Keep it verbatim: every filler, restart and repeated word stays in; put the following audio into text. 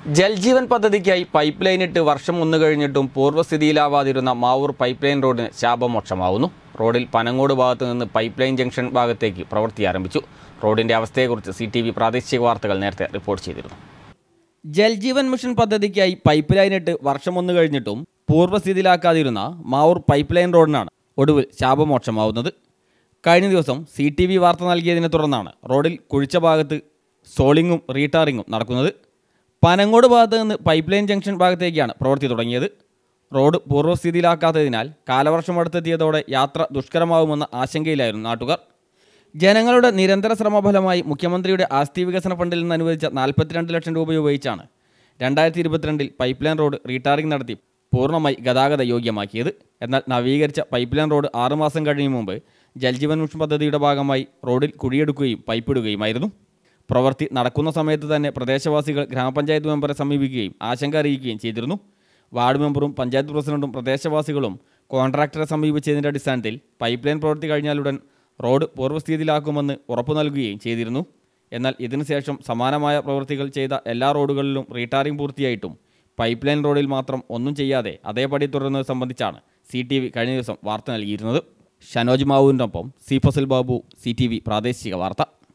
ജൽജീവൻ പദ്ധതിക്കായി പൈപ്പ് ലൈനിട്ട് വർഷം ഒന്ന് കഴിഞ്ഞിട്ടും പൂർവ്വസ്ഥിതിയിലാവാതിരുന്ന മാവൂർ പൈപ്പ് ലൈൻ റോഡിന് ശാപമോക്ഷമാവുന്നു. റോഡിൽ പനങ്ങോട് ഭാഗത്ത് നിന്ന് പൈപ്പ് ലൈൻ ജംഗ്ഷൻ ഭാഗത്തേക്ക് പ്രവൃത്തി ആരംഭിച്ചു. റോഡിന്റെ അവസ്ഥയെക്കുറിച്ച് സി ടി വി പ്രാദേശിക വാർത്തകൾ നേരത്തെ റിപ്പോർട്ട് ചെയ്തിരുന്നു. ജൽജീവൻ മിഷൻ പദ്ധതിക്കായി പൈപ്പ് ലൈനിട്ട് വർഷം ഒന്ന് കഴിഞ്ഞിട്ടും പൂർവ്വസ്ഥിതിയിലാക്കാതിരുന്ന മാവൂർ പൈപ്പ് ലൈൻ റോഡിനാണ് ഒടുവിൽ ശാപമോക്ഷമാവുന്നത്. കഴിഞ്ഞ ദിവസം സി ടി വി വാർത്ത നൽകിയതിനെ തുടർന്നാണ് റോഡിൽ കുഴിച്ച ഭാഗത്ത് സോളിങ്ങും റീടാറിങ്ങും നടക്കുന്നത്. പനങ്ങോട് ഭാഗത്ത് നിന്ന് പൈപ്പ് ലൈൻ ജംഗ്ഷൻ ഭാഗത്തേക്കാണ് പ്രവൃത്തി തുടങ്ങിയത്. റോഡ് പൂർവ്വസ്ഥിതിയിലാക്കാത്തതിനാൽ കാലവർഷം അടുത്തെത്തിയതോടെ യാത്ര ദുഷ്കരമാവുമെന്ന ആശങ്കയിലായിരുന്നു നാട്ടുകാർ. ജനങ്ങളുടെ നിരന്തര ശ്രമഫലമായി മുഖ്യമന്ത്രിയുടെ ആസ്തി വികസന ഫണ്ടിൽ നിന്ന് അനുവദിച്ച നാൽപ്പത്തിരണ്ട് ലക്ഷം രൂപ ഉപയോഗിച്ചാണ് രണ്ടായിരത്തി ഇരുപത്തിരണ്ടിൽ പൈപ്പ് ലൈൻ റോഡ് റീടാറിംഗ് നടത്തി പൂർണ്ണമായി ഗതാഗത യോഗ്യമാക്കിയത്. എന്നാൽ നവീകരിച്ച പൈപ്പ് ലൈൻ റോഡ് ആറുമാസം കഴിയും മുമ്പ് ജൽജീവൻ മിഷൻ പദ്ധതിയുടെ ഭാഗമായി റോഡിൽ കുഴിയെടുക്കുകയും പൈപ്പിടുകയുമായിരുന്നു. പ്രവൃത്തി നടക്കുന്ന സമയത്ത് തന്നെ പ്രദേശവാസികൾ ഗ്രാമപഞ്ചായത്ത് മെമ്പറെ സമീപിക്കുകയും ആശങ്ക അറിയിക്കുകയും ചെയ്തിരുന്നു. വാർഡ് മെമ്പറും പഞ്ചായത്ത് പ്രസിഡന്റും പ്രദേശവാസികളും കോൺട്രാക്ടറെ സമീപിച്ചതിൻ്റെ അടിസ്ഥാനത്തിൽ പൈപ്പ് ലൈൻ പ്രവൃത്തി കഴിഞ്ഞാലുടൻ റോഡ് പൂർവ്വസ്ഥിതിയിലാക്കുമെന്ന് ഉറപ്പു നൽകുകയും ചെയ്തിരുന്നു. എന്നാൽ ഇതിനുശേഷം സമാനമായ പ്രവൃത്തികൾ ചെയ്ത എല്ലാ റോഡുകളിലും റീടാറിംഗ് പൂർത്തിയായിട്ടും പൈപ്പ് ലൈൻ റോഡിൽ മാത്രം ഒന്നും ചെയ്യാതെ അതേപടി തുടരുന്നത് സംബന്ധിച്ചാണ് സി ടി വി കഴിഞ്ഞ ദിവസം വാർത്ത നൽകിയിരുന്നത്. ഷനോജ് മാവൂരിനൊപ്പം C Fasal Babu, C T V പ്രാദേശിക വാർത്ത.